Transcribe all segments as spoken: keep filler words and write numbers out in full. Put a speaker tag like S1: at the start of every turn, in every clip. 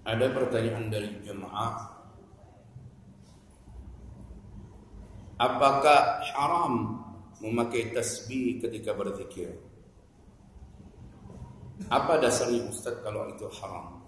S1: Ada pertanyaan dari jemaah, apakah haram memakai tasbih ketika berzikir? Apa dasarnya Ustaz kalau itu haram?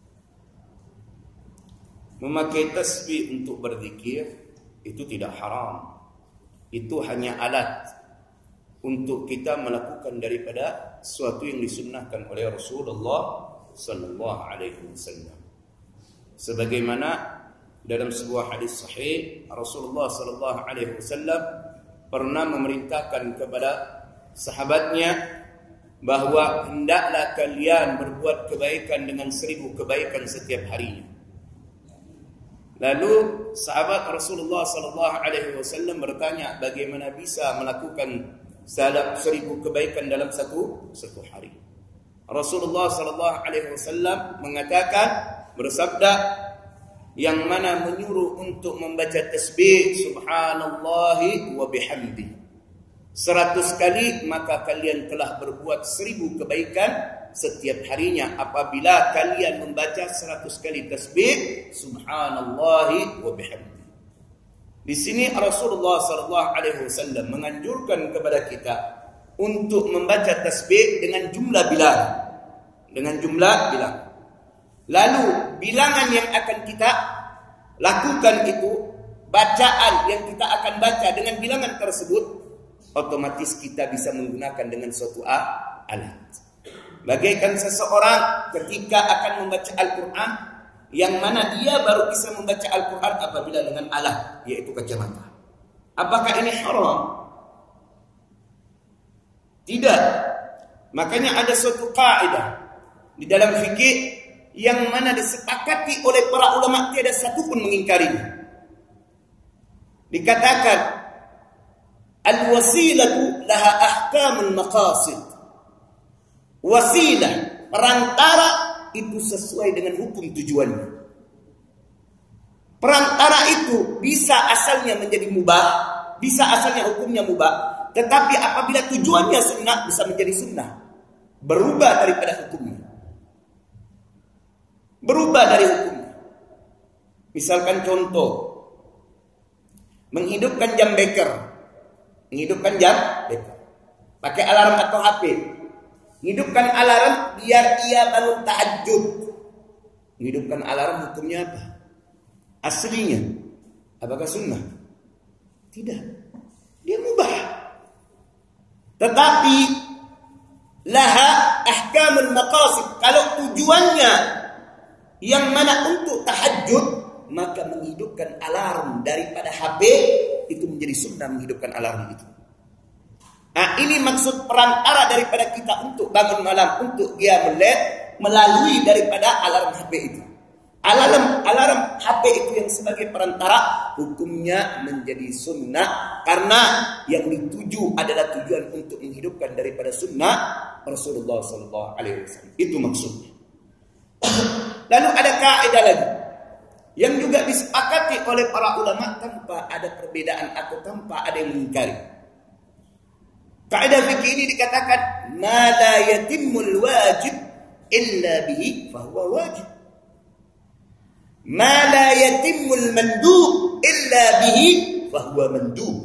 S1: Memakai tasbih untuk berzikir itu tidak haram. Itu hanya alat untuk kita melakukan daripada sesuatu yang disunnahkan oleh Rasulullah sallallahu alaihi wasallam. Sebagaimana dalam sebuah hadis sahih, Rasulullah sallallahu alaihi wasallam pernah memerintahkan kepada sahabatnya bahwa hendaklah kalian berbuat kebaikan dengan seribu kebaikan setiap harinya. Lalu sahabat Rasulullah sallallahu alaihi wasallam bertanya, bagaimana bisa melakukan seribu kebaikan dalam satu satu hari? Rasulullah sallallahu alaihi wasallam mengatakan, bersabda, yang mana menyuruh untuk membaca tasbih subhanallahi wa bihamdi seratus kali, maka kalian telah berbuat seribu kebaikan setiap harinya apabila kalian membaca seratus kali tasbih subhanallahi wa bihamdi. Di sini Rasulullah sallallahu alaihi wasallam menganjurkan kepada kita untuk membaca tasbih dengan jumlah bilangan, dengan jumlah bilangan. Lalu bilangan yang akan kita lakukan itu, bacaan yang kita akan baca dengan bilangan tersebut, otomatis kita bisa menggunakan dengan suatu alat. Bagaikan seseorang ketika akan membaca Al-Quran, yang mana dia baru bisa membaca Al-Quran apabila dengan alat, yaitu kacamata. Apakah ini haram? Tidak. Makanya ada suatu kaidah di dalam fikih yang mana disepakati oleh para ulama, tiada satu pun mengingkarinya. Dikatakan al-wasilatu laha ahkamul maqasid. Wasilah, perantara itu sesuai dengan hukum tujuannya. Perantara itu bisa asalnya menjadi mubah, bisa asalnya hukumnya mubah, tetapi apabila tujuannya sunnah bisa menjadi sunnah, berubah daripada hukumnya, berubah dari hukumnya. Misalkan contoh, menghidupkan jam beker, menghidupkan jam beker, pakai alarm atau H P. Menghidupkan alarm biar ia bangun tahajud. Menghidupkan alarm hukumnya apa? Aslinya apakah sunnah? Tidak, dia mubah. Tetapi laha ahkamul maqasid. Kalau tujuannya yang mana untuk tahajud, maka menghidupkan alarm daripada H P itu menjadi sunnah, menghidupkan alarm itu. Nah, ini maksud perantara daripada kita untuk bangun malam, untuk qiyamul lail, melalui daripada alarm H P itu. Alarm alarm H P itu yang sebagai perantara, hukumnya menjadi sunnah karena yang dituju adalah tujuan untuk menghidupkan daripada sunnah Rasulullah sallallahu alaihi wasallam. Itu maksudnya. Lalu ada kaidah lagi yang juga disepakati oleh para ulama tanpa ada perbedaan atau tanpa ada yang mengingkari. Kaidah fikih ini dikatakan ma la yatimmul wajib illa bihi fa huwa wajib. Ma la yatimmul mandub illa bihi fa huwa mandub.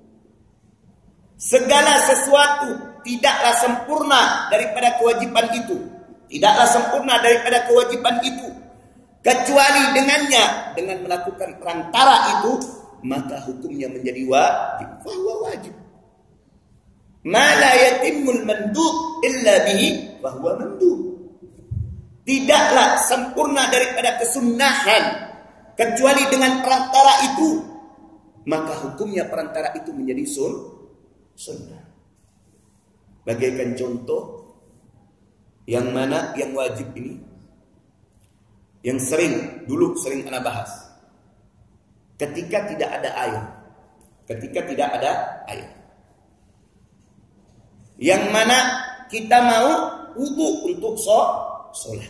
S1: Segala sesuatu tidaklah sempurna daripada kewajiban itu. Tidaklah sempurna daripada kewajiban itu kecuali dengannya, dengan melakukan perantara itu, maka hukumnya menjadi wajib. Fa huwa wajib. Ma la yatimmul mandub illa bihi fa huwa mandub. Tidaklah sempurna daripada kesunnahan kecuali dengan perantara itu, maka hukumnya perantara itu menjadi sun sunnah. Bagaikan contoh yang mana yang wajib ini, yang sering dulu sering ana bahas, ketika tidak ada air, ketika tidak ada air, yang mana kita mau wudu untuk sholat.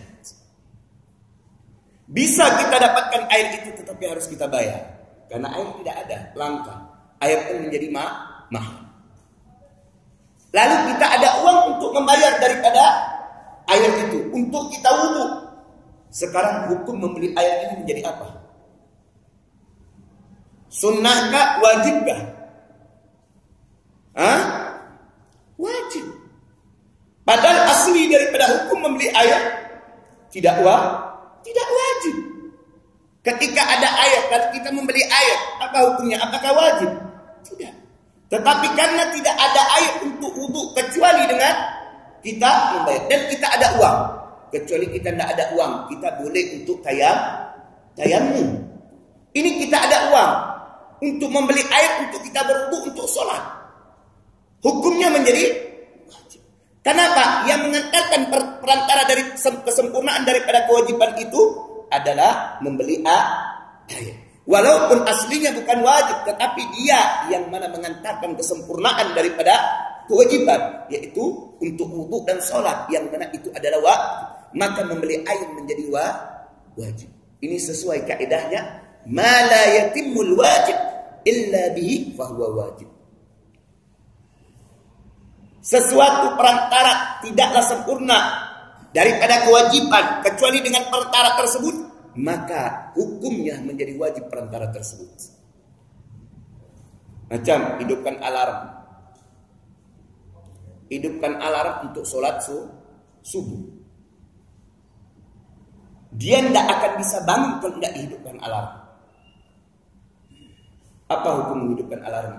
S1: Bisa kita dapatkan air itu, tetapi harus kita bayar. Karena air tidak ada, langka. Air pun menjadi mahal. Lalu kita ada uang untuk membayar daripada air itu, untuk kita wudu. Sekarang hukum membeli ayat ini menjadi apa? Sunnahkah, wajibkah? Hah? Wajib. Padahal asli daripada hukum membeli ayat tidak wa, tidak wajib. Ketika ada ayat, kalau kita membeli ayat, apa hukumnya? Apakah wajib? Tidak. Tetapi karena tidak ada ayat untuk wudu kecuali dengan kita membayar, dan kita ada uang. Kecuali kita tidak ada uang, kita boleh untuk tayam, tayamum. Ini kita ada uang untuk membeli air untuk kita berwudu untuk sholat. Hukumnya menjadi wajib. Kenapa? Yang mengantarkan perantara dari kesempurnaan daripada kewajiban itu adalah membeli air. Walaupun aslinya bukan wajib, tetapi dia yang mana mengantarkan kesempurnaan daripada kewajiban, yaitu untuk wudu dan sholat, yang mana itu adalah wajib. Maka membeli air menjadi wajib. Ini sesuai kaidahnya, ma la yatimul wajib illa bihi fahuwa wajib. Sesuatu perantara tidaklah sempurna daripada kewajiban kecuali dengan perantara tersebut, maka hukumnya menjadi wajib perantara tersebut. Macam hidupkan alarm. Hidupkan alarm untuk sholat subuh. Dia tidak akan bisa bangun kalau tidak dihidupkan alarm. Apa hukum menghidupkan alarm?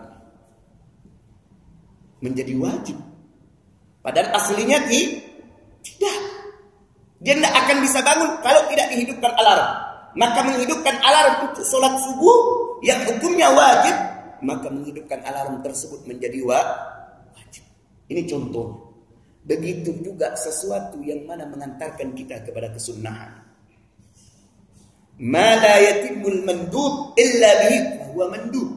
S1: Menjadi wajib. Padahal aslinya tidak. Dia tidak akan bisa bangun kalau tidak dihidupkan alarm. Maka menghidupkan alarm untuk sholat subuh yang hukumnya wajib, maka menghidupkan alarm tersebut menjadi wajib. Ini contoh. Begitu juga sesuatu yang mana mengantarkan kita kepada kesunnahan. Ma la yatimul mandub illa bihi huwa mandub.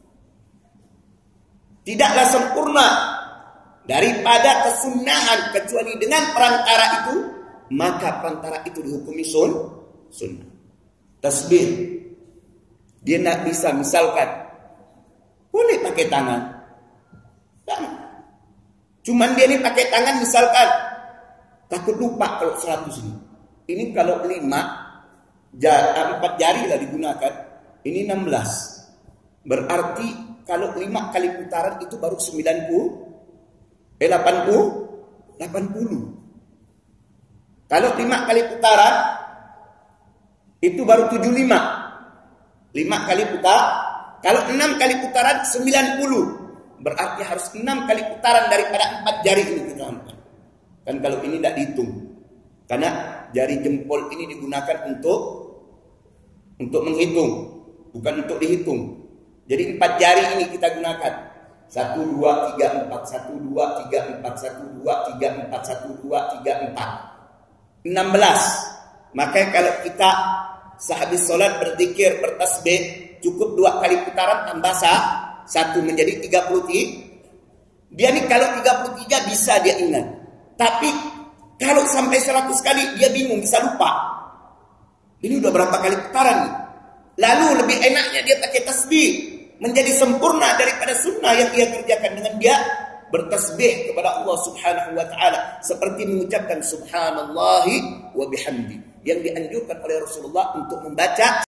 S1: Tidaklah sempurna daripada kesunnahan kecuali dengan perantara itu, maka perantara itu dihukumi sun, sunnah. Tasbih, dia nak bisa misalkan boleh pakai tangan, tak. Cuman dia ni pakai tangan misalkan takut lupa kalau seratus ini. Ini kalau lima empat jari lah digunakan, ini enam belas. Berarti kalau lima kali putaran itu baru sembilan puluh, eh delapan puluh, delapan puluh. Kalau lima kali putaran itu baru tujuh puluh lima. lima kali putar. Kalau enam kali putaran sembilan puluh. Berarti harus enam kali putaran daripada empat jari ini kita angkat. Kan kalau ini tidak dihitung. Karena jari jempol ini digunakan untuk untuk menghitung, bukan untuk dihitung. Jadi empat jari ini kita gunakan. Satu, dua, tiga, empat. Satu, dua, tiga, empat. Satu, dua, tiga, empat. Satu, dua, tiga, empat. Enam belas. Maka kalau kita sehabis sholat berzikir, bertasbih, cukup dua kali putaran tambah sah, satu menjadi tiga puluh tiga. Dia ni kalau tiga puluh tiga bisa dia ingat. Tapi kalau sampai seratus kali dia bingung, bisa lupa. Ini udah berapa kali putaran nih? Lalu lebih enaknya dia pakai tasbih, menjadi sempurna daripada sunnah yang ia kerjakan dengan dia bertasbih kepada Allah Subhanahu wa taala seperti mengucapkan subhanallahi wa bihamdi yang dianjurkan oleh Rasulullah untuk membaca